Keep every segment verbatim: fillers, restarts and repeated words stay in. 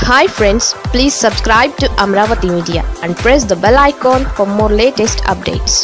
Hi friends, please subscribe to Amravati Media and press the bell icon for more latest updates.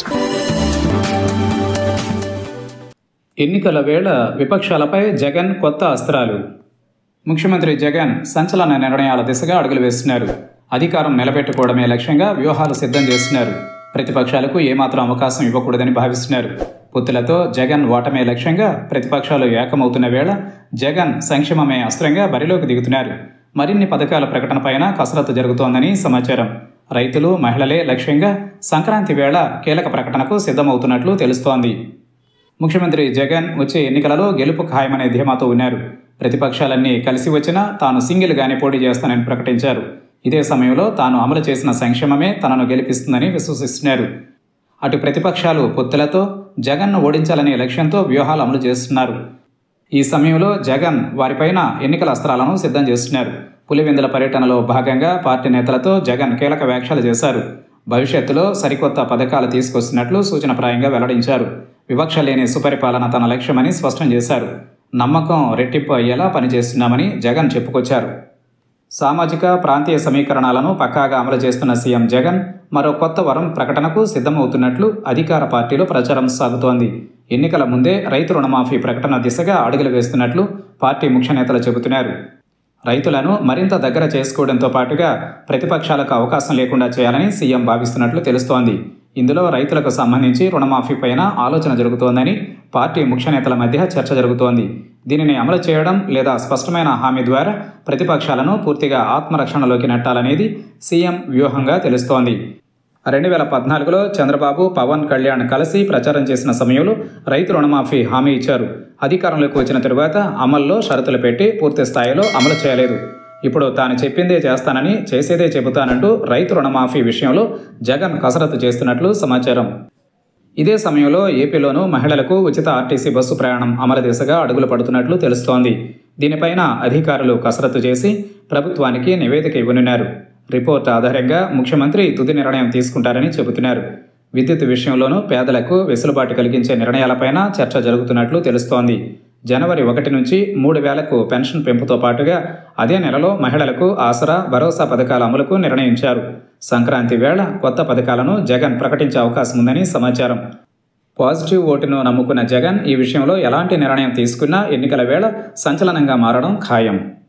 ఎన్నికల వేళ విపక్షాలపై జగన్ కొత్త అస్త్రాలు. ముఖ్యమంత్రి జగన్ సంచలన నిర్ణయాల దిశగా అడుగులు వేస్తున్నారు. అధికారం నిలబెట్టుకోవడమే లక్ష్యంగా వ్యూహాలు సిద్ధం చేస్తున్నారు. ప్రతిపక్షాలకు ఏమాత్రం అవకాశం ఇవ్వకూడదని భావిస్తున్నారు. పొత్తులతో జగన్ ఓటమే లక్ష్యంగా ప్రతిపక్షాలు ఏకమవుతున్న వేళ జగన్ సంక్షేమమే అస్త్రంగా బరిలోకి దిగుతున్నారు. మరిన్ని పథకాల ప్రకటనపైన కసరత్తు జరుగుతోందని సమాచారం. రైతులు, మహిళలే లక్ష్యంగా సంక్రాంతి వేళ కీలక ప్రకటనకు సిద్ధమవుతున్నట్లు తెలుస్తోంది. ముఖ్యమంత్రి జగన్ వచ్చే ఎన్నికలలో గెలుపు ఖాయమనే ధీమాతో ఉన్నారు. ప్రతిపక్షాలన్నీ కలిసి వచ్చినా తాను సింగిల్గానే పోటీ చేస్తానని ప్రకటించారు. ఇదే సమయంలో తాను అమలు చేసిన సంక్షేమమే తనను గెలిపిస్తుందని విశ్వసిస్తున్నారు. అటు ప్రతిపక్షాలు పొత్తులతో జగన్ను ఓడించాలనే లక్ష్యంతో వ్యూహాలు అమలు చేస్తున్నారు. ఈ సమయంలో జగన్ వారిపైన ఎన్నికల అస్త్రాలను సిద్ధం చేస్తున్నారు. పులివెందుల పర్యటనలో భాగంగా పార్టీ నేతలతో జగన్ కీలక వ్యాఖ్యలు చేశారు. భవిష్యత్తులో సరికొత్త పథకాలు తీసుకొస్తున్నట్లు సూచనప్రాయంగా వెల్లడించారు. వివక్ష లేని సుపరిపాలన తన లక్ష్యమని స్పష్టం చేశారు. నమ్మకం రెట్టింపు అయ్యేలా పనిచేస్తున్నామని జగన్ చెప్పుకొచ్చారు. సామాజిక, ప్రాంతీయ సమీకరణాలను పక్కాగా అమలు చేస్తున్న సీఎం జగన్ మరో కొత్త వరం ప్రకటనకు సిద్ధమవుతున్నట్లు అధికార పార్టీలో ప్రచారం సాగుతోంది. ఎన్నికల ముందే రైతు రుణమాఫీ ప్రకటన దిశగా అడుగులు వేస్తున్నట్లు పార్టీ ముఖ్య నేతలు చెబుతున్నారు. రైతులను మరింత దగ్గర చేసుకోవడంతో పాటుగా ప్రతిపక్షాలకు అవకాశం లేకుండా చేయాలని సీఎం భావిస్తున్నట్లు తెలుస్తోంది. ఇందులో రైతులకు సంబంధించి రుణమాఫీ పైన ఆలోచన జరుగుతోందని పార్టీ ముఖ్య నేతల మధ్య చర్చ జరుగుతోంది. దీనిని అమలు చేయడం లేదా స్పష్టమైన హామీ ద్వారా ప్రతిపక్షాలను పూర్తిగా ఆత్మరక్షణలోకి నెట్టాలనేది సీఎం వ్యూహంగా తెలుస్తోంది. రెండు వేల పద్నాలుగులో చంద్రబాబు, పవన్ కళ్యాణ్ కలిసి ప్రచారం చేసిన సమయంలో రైతు రుణమాఫీ హామీ ఇచ్చారు. అధికారంలోకి వచ్చిన తరువాత అమల్లో షరతులు పెట్టి పూర్తి స్థాయిలో అమలు చేయలేదు. ఇప్పుడు తాను చెప్పిందే చేస్తానని, చేసేదే చెబుతానంటూ రైతు రుణమాఫీ విషయంలో జగన్ కసరత్తు చేస్తున్నట్లు సమాచారం. ఇదే సమయంలో ఏపీలోనూ మహిళలకు ఉచిత ఆర్టీసీ బస్సు ప్రయాణం అమలు దిశగా అడుగులు పడుతున్నట్లు తెలుస్తోంది. దీనిపైన అధికారులు కసరత్తు చేసి ప్రభుత్వానికి నివేదిక ఇవ్వనున్నారు. రిపోర్ట్ ఆధారంగా ముఖ్యమంత్రి తుది నిర్ణయం తీసుకుంటారని చెబుతున్నారు. విద్యుత్ విషయంలోనూ పేదలకు వెసులుబాటు కలిగించే నిర్ణయాలపైన చర్చ జరుగుతున్నట్లు తెలుస్తోంది. జనవరి ఒకటి నుంచి మూడు వేలకు పెన్షన్ పెంపుతో పాటుగా అదే నెలలో మహిళలకు ఆసరా, భరోసా పథకాల అమలుకు నిర్ణయించారు. సంక్రాంతి వేళ కొత్త పథకాలను జగన్ ప్రకటించే అవకాశం ఉందని సమాచారం. పాజిటివ్ ఓటును నమ్ముకున్న జగన్ ఈ విషయంలో ఎలాంటి నిర్ణయం తీసుకున్నా ఎన్నికల వేళ సంచలనంగా మారడం ఖాయం.